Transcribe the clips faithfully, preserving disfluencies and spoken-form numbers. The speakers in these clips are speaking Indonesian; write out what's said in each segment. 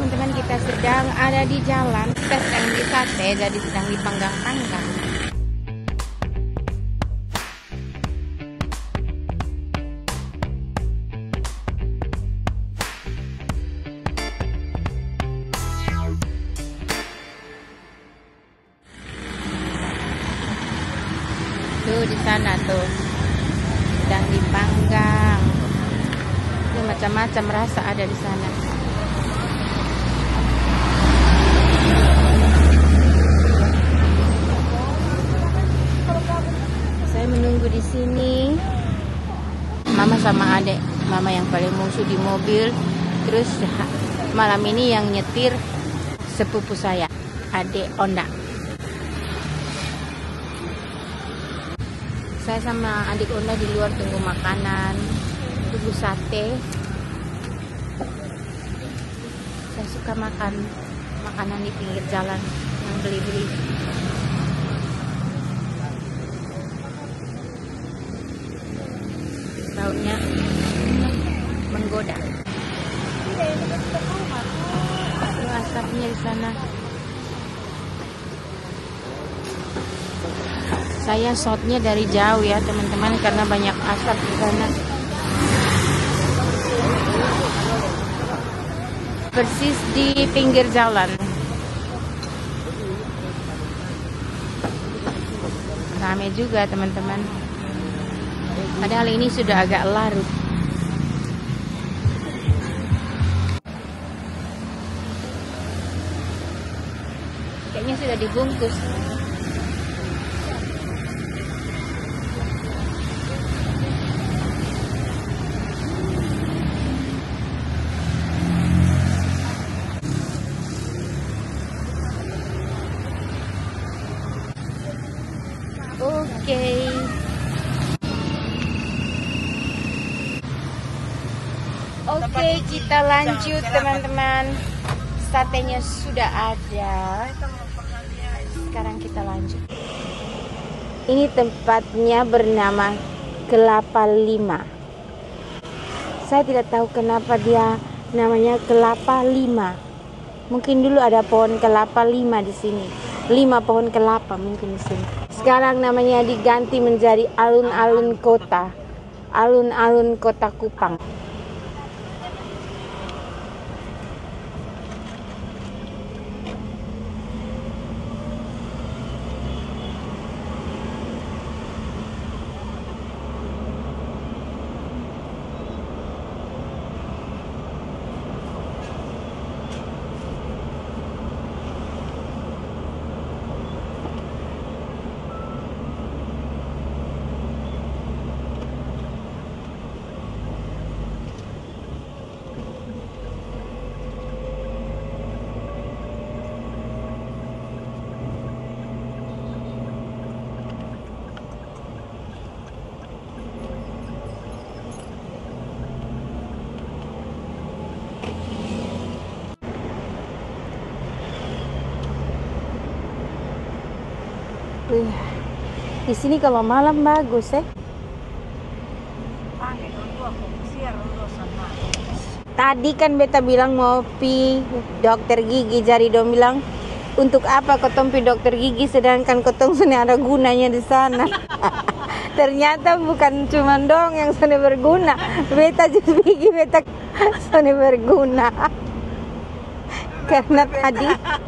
teman-teman, kita sedang ada di jalan. Kita sedang di sate, jadi sedang dipanggang-panggang. Tuh di sana tuh sedang dipanggang. Tuh macam-macam rasa ada di sana. Saya menunggu di sini. Mama sama adek, mama yang paling musuh di mobil. Terus malam ini yang nyetir sepupu saya, adek Onda. Saya sama adik Onda di luar tunggu makanan, tunggu sate. Saya suka makan makanan di pinggir jalan yang beli-beli. Lauknya menggoda. Itu asapnya di sana. Saya shotnya dari jauh ya teman-teman, karena banyak asap di sana. Persis di pinggir jalan. Ramai juga teman-teman. Padahal ini sudah agak larut. Kayaknya sudah dibungkus. Oke. Oke, kita lanjut teman-teman. Satenya sudah ada. Sekarang kita lanjut. Ini tempatnya bernama Kelapa Lima. Saya tidak tahu kenapa dia namanya Kelapa Lima. Mungkin dulu ada pohon kelapa lima di sini. Lima pohon kelapa mungkin di sini. Sekarang namanya diganti menjadi alun-alun kota. Alun-alun kota Kupang. Di sini kalau malam bagus eh. Tadi kan beta bilang mau pi dokter gigi, jadi dong bilang untuk apa kotong pi dokter gigi sedangkan kotong sudah ada gunanya di sana. Ternyata bukan cuma dong yang sudah berguna, beta just gigi beta sudah berguna. Karena tadi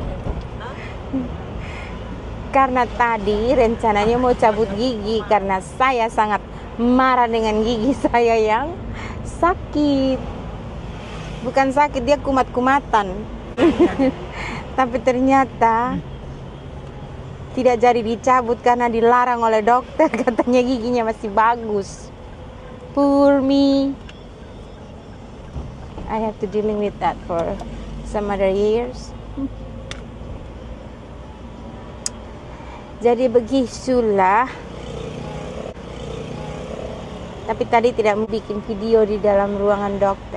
Karena tadi rencananya mau cabut gigi karena saya sangat marah dengan gigi saya yang sakit. Bukan sakit, dia kumat-kumatan. Tapi ternyata tidak jadi dicabut karena dilarang oleh dokter. Katanya giginya masih bagus. Poor me. I have to dealing with that for some other years. Jadi begitulah. Tapi tadi tidak mau bikin video di dalam ruangan dokter.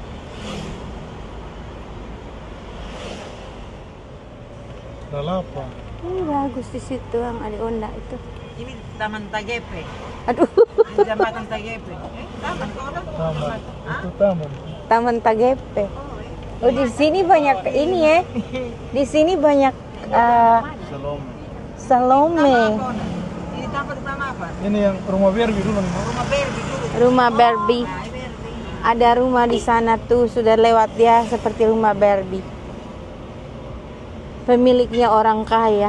Kelapa. Ini bagus di situ yang ada Onda itu. Ini Taman Tagepe. Aduh. Jembatan Tagepe. Eh, taman kau ada? Taman. Itu taman. Taman Tagepe. Oh, eh. Oh, di sini banyak ini ya. Di sini banyak uh, Salome. Ini tempat utama apa? Ini yang rumah Barbie dulu nih. Rumah Barbie dulu. Rumah Barbie. Nah, Barbie. Ada rumah di sana tuh, sudah lewat dia seperti rumah Barbie. Pemiliknya orang kaya.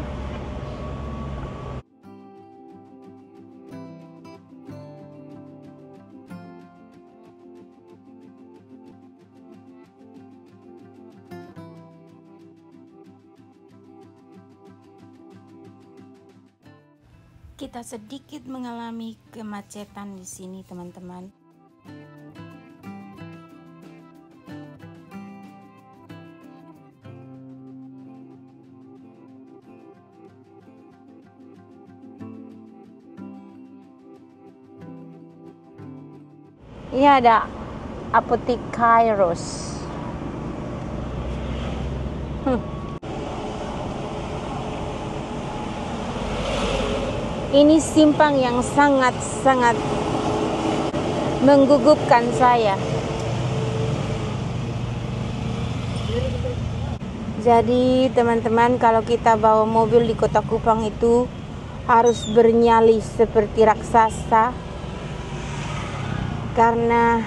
Kita sedikit mengalami kemacetan di sini, teman-teman. Ini ada apotek Kairos. Hmm. Ini simpang yang sangat-sangat menggugupkan saya. Jadi teman-teman, kalau kita bawa mobil di Kota Kupang itu harus bernyali seperti raksasa, karena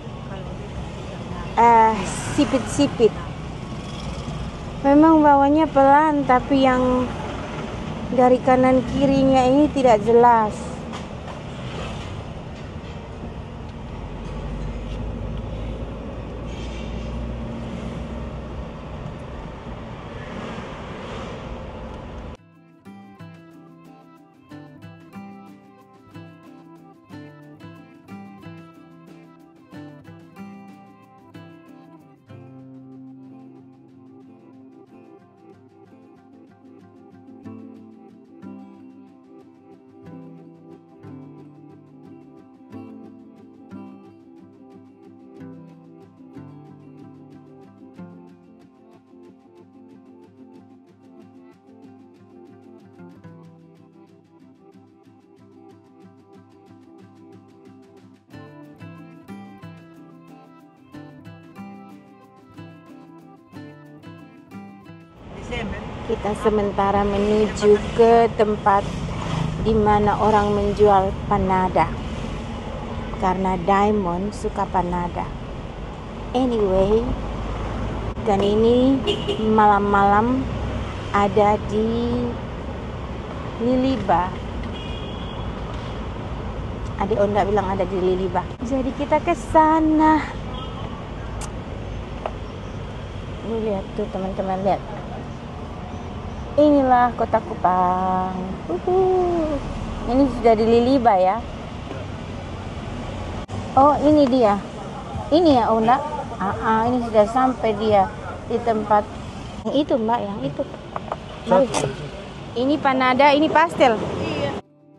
eh, sipit-sipit. Memang bawanya pelan, tapi yang dari kanan kirinya ini tidak jelas. Desember. Kita sementara menuju ke tempat di mana orang menjual panada, karena Diamond suka panada. Anyway, dan ini malam-malam ada di Liliba. Adik Onda bilang ada di Liliba. Jadi kita ke sana. Lu lihat tuh teman-teman, lihat. Inilah Kota Kupang. Uhuh. Ini sudah di Liliba ya. Oh, ini dia. Ini ya, Onda. Ah, ah, ini sudah sampai dia di tempat yang itu, Mbak, yang itu. Mari. Ini panada, ini pastel. Iya.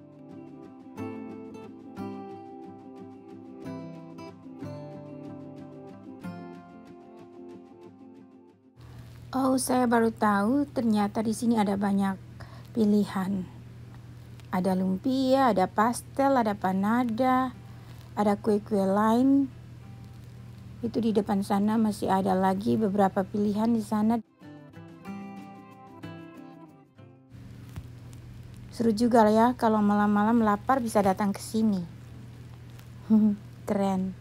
Oh, saya baru tahu ternyata di sini ada banyak pilihan. Ada lumpia, ada pastel, ada panada, ada kue-kue lain. Itu di depan sana masih ada lagi beberapa pilihan di sana. Seru juga ya, kalau malam-malam lapar bisa datang ke sini. Keren.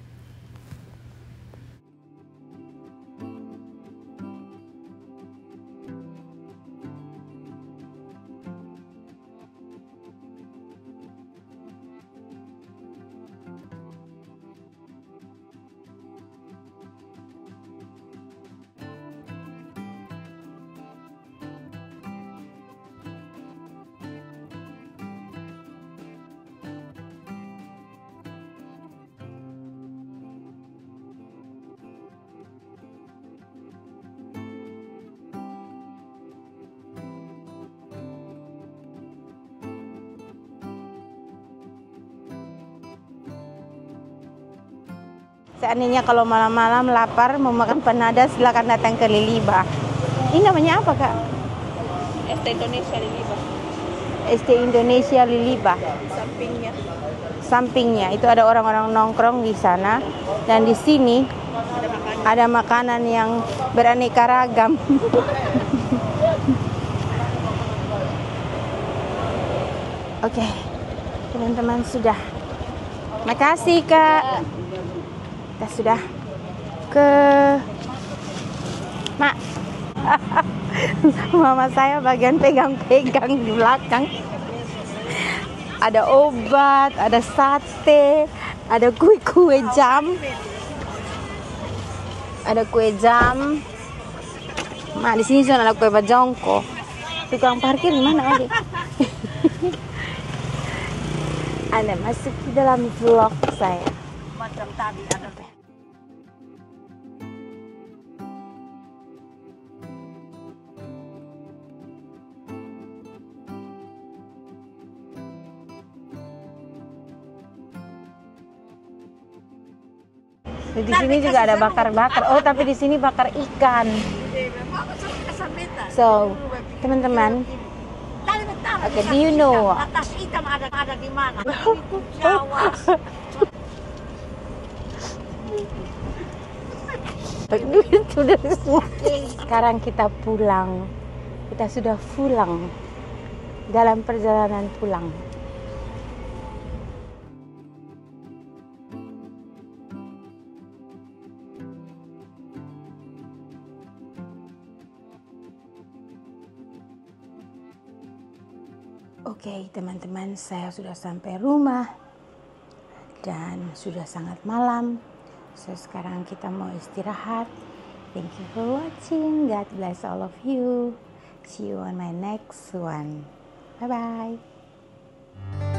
Seandainya kalau malam-malam lapar mau makan panada, silakan datang ke Liliba. Ini namanya apa, Kak? S T Indonesia Liliba. S T Indonesia Liliba. Sampingnya. Sampingnya itu ada orang-orang nongkrong di sana, dan di sini Ada makanan. Ada makanan yang beraneka ragam. Oke, teman-teman sudah. Makasih Kak. Kita sudah ke Mak. Mama saya bagian pegang-pegang di belakang. Ada obat, ada sate, ada kue-kue jam. Ada kue jam. Mak, di sini sudah ada kue bajongko. Tukang parkir di mana lagi? Anda masuk di dalam vlog saya. Macam tadi ada. Di sini juga ada bakar-bakar. Oh, tapi di sini bakar ikan. So, teman-teman, oke, do you know? Atas hitam ada ada di mana? Itu Jawa. Sudah sekarang kita pulang. Kita sudah pulang. Dalam perjalanan pulang. Oke, okay, teman-teman, saya sudah sampai rumah dan sudah sangat malam. So, sekarang kita mau istirahat. Thank you for watching. God bless all of you. See you on my next one. Bye-bye.